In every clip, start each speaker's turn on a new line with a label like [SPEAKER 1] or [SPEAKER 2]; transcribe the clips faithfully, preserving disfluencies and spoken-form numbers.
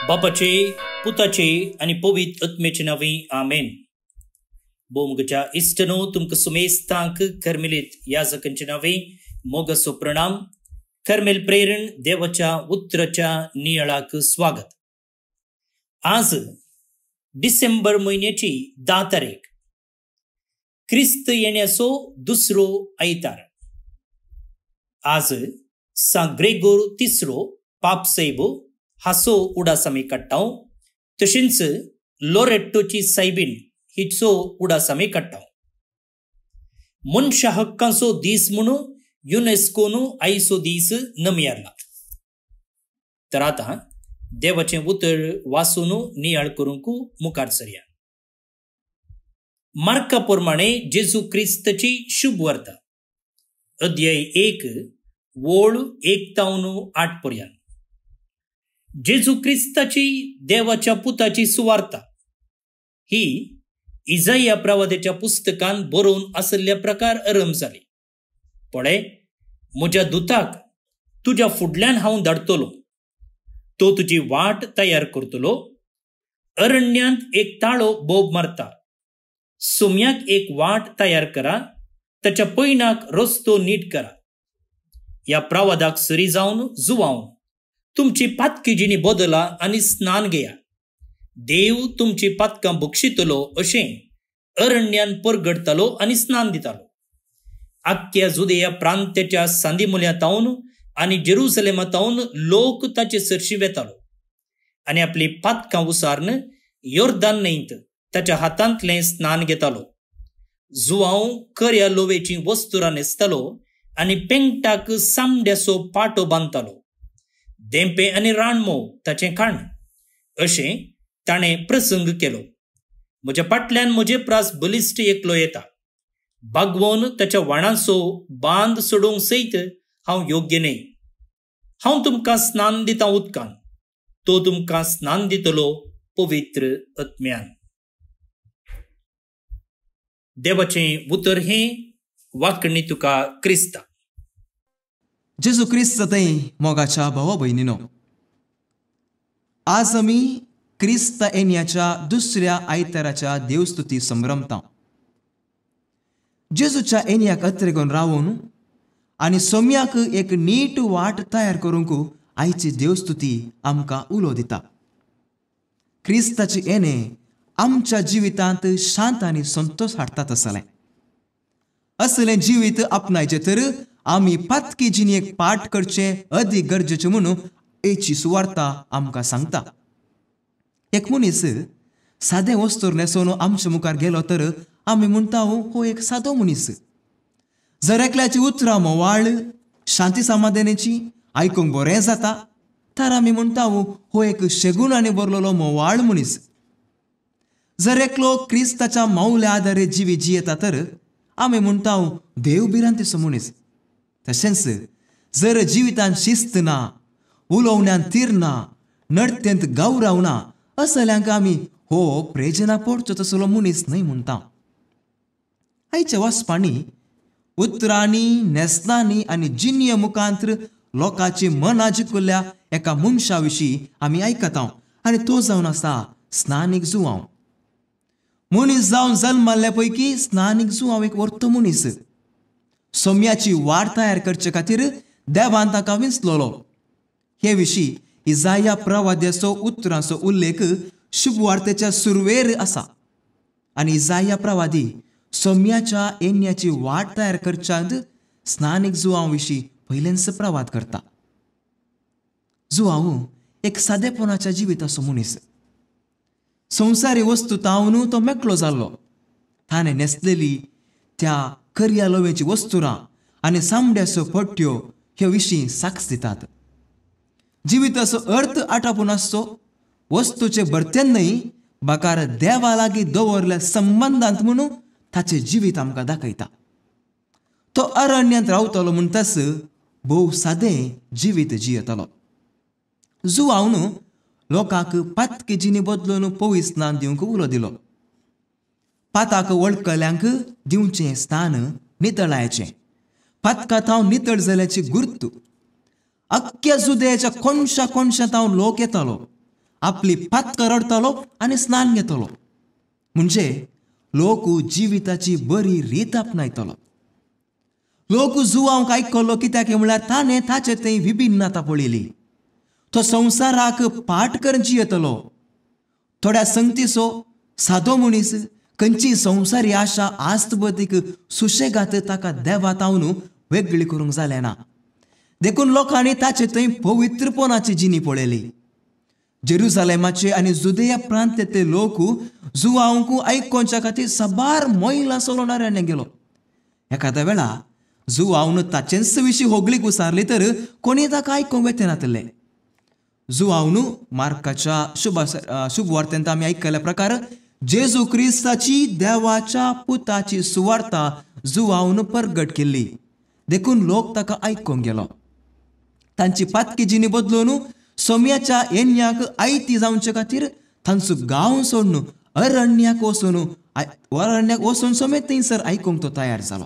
[SPEAKER 1] बापाचे पुताचे आणि पवित्र आत्म्याचे नावे आमेन. बोमगच्या इष्टनो तुमक सुमेस्तांक कर्मेलित याजकांचे नावे मोगसो प्रणाम. कर्मेल प्रेरण देवाच्या उतराच्या नियाळाक स्वागत. आज डिसेंबर महिन्याची दहा तारीख, ख्रिस्त येण्याचो दुसरो आयतार. आज सा ग्रेगोर तिसरो पापसैब हासो उडास आमी काडटाव. तशेंच लोरेट्टोची सायबीण हिचो उडास आमी काडटाव. मनशा हक्कांचो दीस म्हणून युनेस्कोन आयचो दीस नमयारला. तर आता देवाचे उतर वाचून नियाळ करूंक मुखार सरया. मार्का प्रमाणे जेजू क्रिस्ताची शुभ वार्ता, अध्याय एक वोळ एक तावन आठ पर्यंत. जेजू क्रिस्ताची देवाच्या पुताची सुवार्ता ही इजाया प्रवाद्याच्या पुस्तकान बरोवन आसल्या प्रकार आरंभ जाली. पळय, म्हज्या दुताक तुज्या फुडल्यान हांव धाडटलो, तो तुजी वाट तयार करतलो. अरण्यांत एक ताळो बोब मारता, सोम्याक एक वाट तयार करा, ताच्या पैनाक रस्तो नीट करा. या प्रवादाक सरी जावन जुवावन तुमची पातकी जिणी बदला आनी स्नान घेया. देव तुमची पातकां बक्षितलो अशें अरण्यान परगडतालो आनी स्नान दितालो. आख्ख्या जुदेया प्रांत्याच्या सांदिमुल्यांतावन आनी जेरुसलेमांतावन लोक ताचे सरशी वेतालो आनी आपली पातकां उसारन योर्दान न्हंयत ताच्या हातांतलें स्नान घेतालो. जुवांव कर्या लोवेची वस्तुरां न्हेसतालो आनी पेंगटाक सामड्याचो पाटो बांदतालो. देंपे आनी राणमोव ताचें खाण अशें ताणें प्रसंग केलो. म्हज्या फाटल्यान म्हजे प्रास बलिश्ट एकलो येता, बागवोन ताच्या वाणाचो बांद सोडूंक सयत हांव योग्य न्हय. हांव तुमकां स्नान दितां उदकान, तो तुमकां स्नान दितलो पवित्र आत्म्यान. देवाचें उतर हें वाकणी तुका क्रिस्ता.
[SPEAKER 2] जेजू क्रिस्त थंय मोगाच्या भावा भयणीनो, आज आमी क्रिस्त येण्याच्या दुसऱ्या आयताराच्या देवस्तुती संभ्रमता. जेजूच्या येण्याक अत्रेगोन रावून आनी सोम्याक एक नीट वाट तयार करूंक आयची देवस्तुती आमकां उलो दिता. क्रिस्ताचे येणे आमच्या जिवितांत शांत आनी संतोष हाडटात आसलें. असलें जिवीत आपणायचे तर आमी पातकी जिणेक पाठ करचें अदीक गरजेचें म्हणून हेची सुवार्ता आमकां सांगता. एक मनीस सादें वस्तूर न्हेसोवन आमच्या मुखार गेलो तर आमी म्हणटा हो एक सादो मनीस. जर एकल्याची उतरां मोवाळ शांती समाधानाची आयकूंक बरें जाता तर आमी म्हणटा हो एक शेगुणांनी भरलेलो मोवाळ मनीस. जर एकलो क्रिस्ताच्या मौल्या आदारे जिवी जियेता तर आमी म्हणटा देव बिरांतीचो मनीस. तशेंच जर जिवितांत शिस्त ना, उलोवण्यान तीर ना, नडतेंत गौरव ना असल्यांक आमी हो प्रेजना पडचो तसलो मनीस न्हय म्हणटा. आयच्या वाचपांनी उतरांनी, न्हेसनांनी आनी जिन्य मुखांतर लोकांची मनां जिखुल्ल्या एका मनशा विशीं आमी आयकता आनी तो जावन आसा स्नानीक जुवांव. मनीस जावन जल्माल्ल्या पैकी स्नानीक जुवांव एक वर्तो मनीस. सोम्याची वाट तयार करचे खातीर देवान ताका विंचलोलो. हे विशीं इजाया प्रवाद्याचो उतरांचो उल्लेख शुभवार्तेच्या सुरवेर आसा आनी इजाया प्रवादी सोम्याच्या येण्याची वाट तयार करच्यांत स्नानीक जुवांव विशीं पयलेंच प्रवाद करता. जुवांव एक सादेपणाच्या जिविताचो मनीस. संवसारी वस्तू तावन तो मेकळो जाल्लो. ताणें न्हेसलेली त्या कर्या लोवेची वस्तुरां आनी सामड्याच्यो पट्ट्यो हे विशीं साक्ष दितात. जिविताचो अर्थ आटापून आसचो वस्तूचे भरतेन न्हय, बाकार देवा लागीं दवरल्या संबंदांत म्हणून ताचें जिवीत आमकां दाखयता. तो अरण्यांत रावतलो म्हणटास भोव सादें जिवीत जियेतलो. जुवांवन लोकांक पातकी जिणी बदलून पवित्र स्नान दिवंक उलो दिलो. पाताक वळखल्यांक दिवचें स्नान नितळायचें. पातकांत हांव नितळ जाल्याची गुर्त. अख्ख्या जुदेयाच्या कोणशा कोणशांत हांव लोक येतालो आपली पातकां रडतलो आनी स्नान घेतलो. म्हणजे लोक जिविताची बरी रीत आपणायतलो. लोक जुवांक आयकलो कित्याक म्हळ्यार ताणें ताचे थंय विभिन्नता पळयली. तो संवसाराक पाठ करून जियेतलो. थोड्या संगतीचो सादो मनीस खंयची संवसारी आशा आस्त बदीक सुशेगाद ताका देवातावन वेगळी करूंक जालें ना. देखून लोकांनी ताचे थंय पवित्रपणाची जिणी पळयली. जेरुसालेमाचे आनी जुदेया प्रांतांतले लोक जुवांक आयकोवच्या खातीर साबार मैलां चलोवणाऱ्यान गेलो. एखाद्या वेळा जुवांवन ताचेच विशीं होगलीक विचारली तर कोणी ताका आयकोंक येनातलें. जुवांवन मार्काच्या शुभ शुभ वार्तेंत आमी आयकल्या प्रकार जेजू क्रिस्ताची देवाच्या पुताची सुवार्ता जुवांवन परगट केल्ली. देखून लोक ताका आयकोंक गेलो. तांची पातकी जिणी बदलून सोम्याच्या येण्याक आयती जावचे खातीर तांचो गांव सोडून अरण्याक वचून अरण्याक वचून सोमेत थंयसर आयकोंक तो तयार जालो.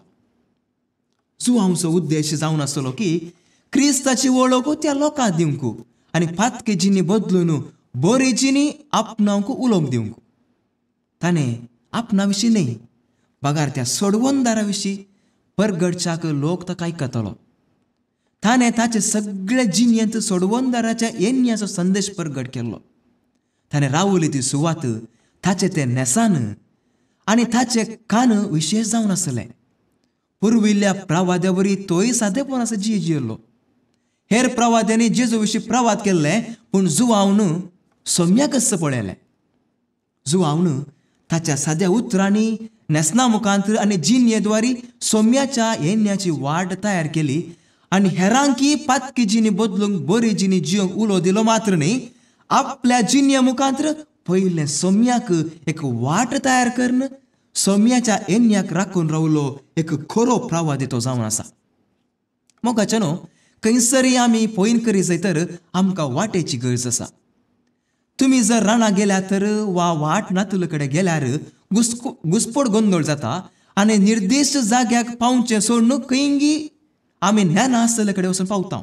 [SPEAKER 2] जुवांचो उद्देश जावन आसलो की क्रिस्ताची वळख त्या लोकांक दिवंक आनी पातकी जिणी बदलून बरी जिणी आपणावंक उलोवंक दिवंक. ताणें आपणा विशीं न्हय बगार त्या सोडवणदारा विशीं परगडच्याक लोक ताका आयकतलो. ताणें ताचे सगळे जिणयेंत सोडवणदाराच्या येण्याचो संदेश परगट केल्लो. ताणें रावली ती सुवात ताचे ते नेसान आनी ताचे कान विशेश जावन आसले. पुर्विल्ल्या प्रवाद्या वरी तोय सादेपण असो जी जियेल्लो. हेर प्रवाद्यांनी जेजू विशीं प्रवाद केल्ले पूण जुवांवन सोम्या कस्स पळयलें. जुवांवन ताच्या साद्या उतरांनी नेसना मुखांतर आनी जिणयेद्वारी सोम्याच्या येण्याची वाट तयार केली आनी हेरांकी पातकी जिणी बदलूंक बरी जिणी जियोंक उलो दिलो मात्र न्ही आपल्या जिणये मुखांतर पयले सोम्याक एक वाट तयार करन सोम्याच्या येण्याक राखून रावलो एक खरो प्रवादी तो जावन आसा. मोगाचे न्हू खंयसरी आमी पयन करी जायतर आमकां वाटेची गरज आसा. तुमी जर रानां गेल्यार तर वा वाट नातुले कडेन गेल्यार घुस्को घुस्पोड गोंदळ जाता आनी निर्दिश्ट जाग्याक पावचे सोडून खंयी आमी ज्ञान आसतले कडेन वचून पावता.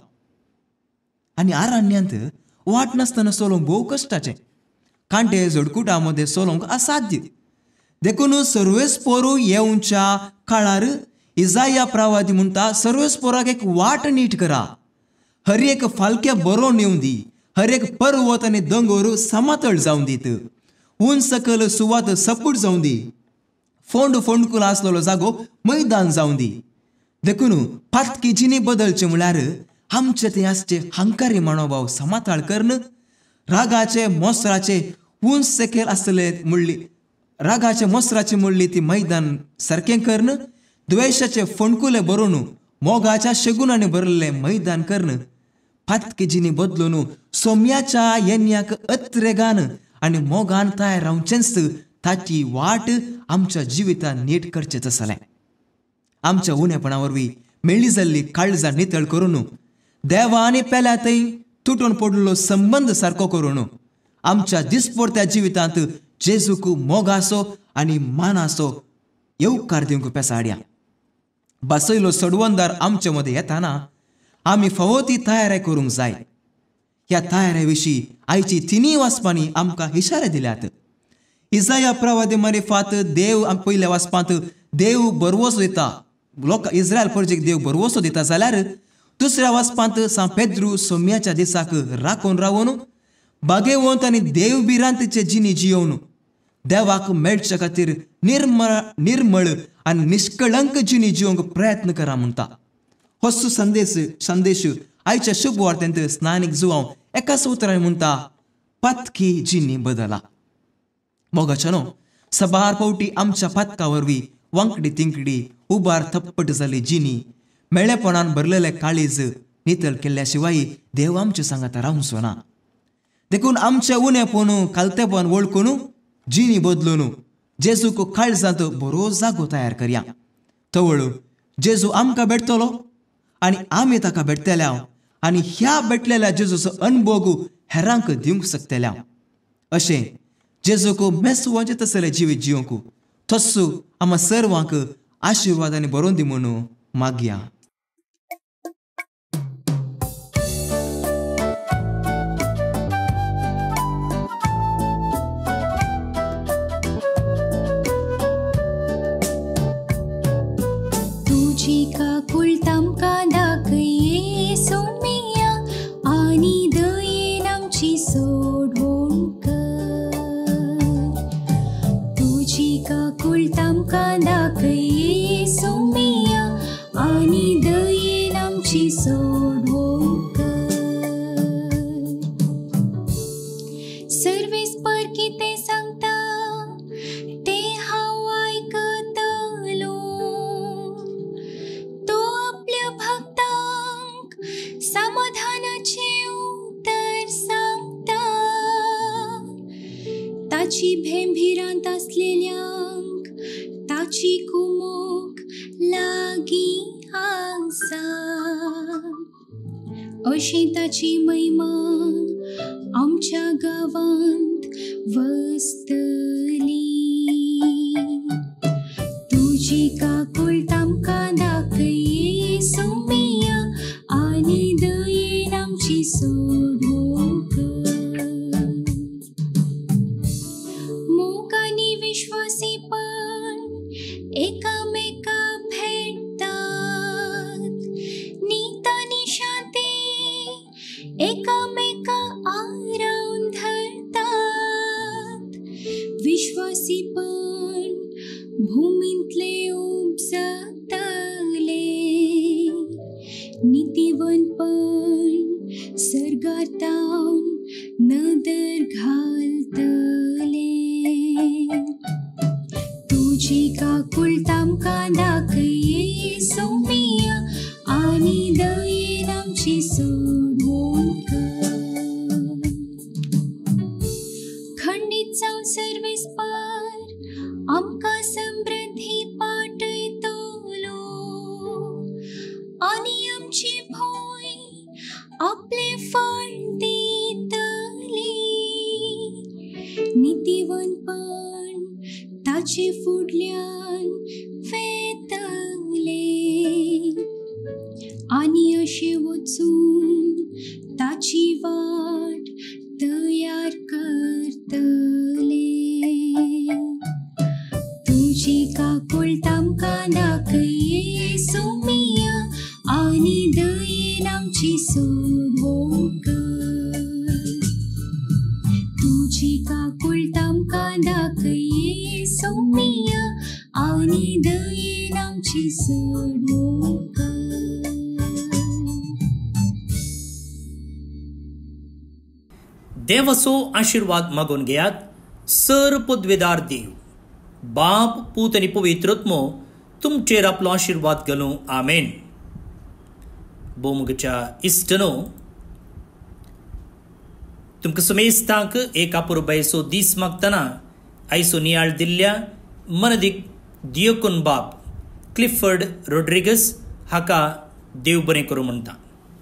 [SPEAKER 2] आनी आरण्यांत वाट नासतना चलोवंक भोव कश्टाचें. कांटे झडकुटा मदें चलोवंक असाध्य. देखून सर्वेस्पोरू येवच्या काळार इजाया प्रवादी म्हणटा सर्वेस्पोराक एक वाट नीट करा. हर एक फालके बरो नेवं दी. हर एक पर्वत आनी दोंगर समतळ जावन दीत. उंच सकल सुवात सपूट जावन दी. फोंड फोंडकुलो आसलेलो जागो मैदान जावन दी. देखून पातकी जिणी बदलचे म्हळ्यार आमचे ते आसचे हंकारी मनोभाव समाताळ करन रागाचे मोसराचे उंच सकयल आसले म्हणली रागाचे मोसराचे म्हणली ती मैदान सारकें करन द्वेशाचे फोंडकुले भरून मोगाच्या शेगुणांनी भरलेले मैदान करन पातकी जिणी बदलून सोम्याच्या येण्याक अत्रेगान आनी मोगान तयार रावचेंच ताची वाट आमच्या जिवितांत नीट करचेच आसलें. आमच्या उणेपणा वरवीं मेळ्ळी जाल्ली काळजां नितळ करून देवा आनी पेल्या थंय तुटून पडलेलो संबंद सारको करून आमच्या दिसपडत्या जिवितांत जेजूक मोगाचो आनी मानाचो येवकार दिवंक पेसाड्या. बसयलो सोडवणदार आमचे मदें येताना आमी फावो ती तयारी करूंक जाय. ह्या तयारे विशीं आयची तिनी वाचपांनी आमकां इशारे दिल्यात. इजाया प्रवादी मारिफात देव पयल्या वाचपांत देव बरवसो दिता लोक इस्रायल प्रजेक देव बरवसो दिता जाल्यार दुसऱ्या वाचपांत सा पेद्रू सोम्याच्या दिसाक राखून रावून बागेवंत आनी देव बिरांतीचे जिणी जियोवन देवाक मेळचे खातीर निर्मळ निर्मळ आनी निश्कळंक जिणी जियोंक प्रयत्न करा म्हणटा. हो संदेश संदेश आयच्या शुभ वार्तेंत स्नानीक जुवांव एकाच उतरान म्हणटा पातकी जिणी बदला. मोगाचनो सबार फावटी आमच्या पातका वरवीं वांकडी तिंकडी उबार थप्पट जाली जिणी मेळ्ळेपणान भरलेले काळीज नितळ केल्ल्या शिवाय देव आमचे सांगाता रावचो ना. देखून आमचे उणेपण कालतेपण वळखून जिणी बदलून जेजूक काळजांत बरो जागो तयार करया. तवळ जेजू आमकां भेटतलो आनी आमी ताका भेटतल्या आनी ह्या भेटलेल्या जेजूचो अनुभव हेरांक दिवंक शकतल्या. अशें जेजूक मेसवांचे तसले जिवीत जियोंक तस्सो आम्हा सर्वांक आशिर्वादांनी बरोवन दी म्हणून मागया.
[SPEAKER 3] समाधानाचे उत्तर सांगता, ताची भेंभिरांत असलेल्यांक ताची कुमोक लागी आसा. अशी ताची महिमा आमच्या गावांत वस्तली. तुजी काकूळ तामकां दाखये सोमिया, आनी दयेन आमची सोडवणूक. मोग आनी विश्वासीपण एकामेका भेटतात, नीत आनी शांती एकामेका आरावन धरतात. विश्वासीपण भूमींतले उपजतले, नीतिवंतपण सर्गातावन नदर घालतले. तुजी काकूळ तामकां दाखये सोमिया, आनी दयेन आमची सोडवणूक. खंडीत जावन सर्वेस्पर आमकां समृद्धी पाटयतलो, आनी आमची भूंय आपले फळ दितली. नीतिवंतपण ताचे फुडल्यान वेतले, आनी अशें वचून ताची वाट तयार करतले. तुजी काकूळ तामकां दाखये सोमिया, आनी दयेन आमची सोडवणूक. तुजी काकूळ तामकां दाखये सोमिया, आनी दयेन आमची सोडवणूक.
[SPEAKER 1] देवाचो आशीर्वाद मागून घेयात. सर पदवेदार देव, बाप, पूत आनी पवित्रत्मो तुमचेर आपलो आशीर्वाद घालूं. आमेन. बोमगच्या इश्टनो, तुमकां समेस्तांक एक अपुरबायेचो दीस मागतना आयचो नियाळ दिल्ल्या मनदीक दियोकोन बाब क्लिफर्ड रोड्रिगस हाका देव बरें करूं म्हणटा.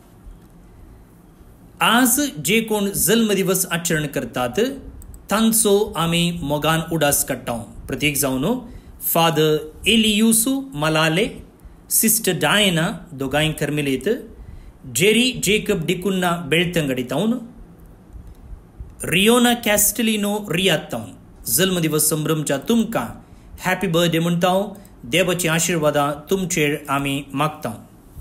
[SPEAKER 1] आज जे कोण जल्मदिवस आचरण करतात तांचो आमी मोगान उडास काडटा. प्रत्येक जावन फादर एलियुसू मलाले, सिस्टर डायना दोगांय कर्मिलेत, जेरी जेकब डिकुन्ना बेळतंगडितावन, रियोना कॅस्टलिनो रियात्तावन जल्मदिवस संभ्रमच्या तुमकां हॅपी बर्थडे म्हणटा. देवाची आशीर्वादां तुमचेर आमी मागता.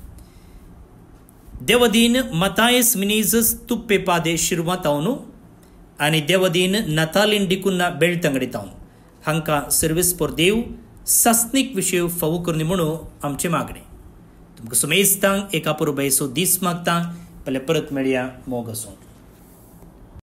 [SPEAKER 1] देवदीन मतायस मिनीजस तुप्पे पादे शिरवातावन आनी देवदीन नतालीन डिकुन्ना बेळतंगडितावन हांकां सर्वीस पोर देव सस्नीक विशय फावो करनी म्हणून आमचे मागणे. तुमकां समेस्तांक एका पुरबायेचो दीस मागता. पहिले परत मेळया मोग आसूं.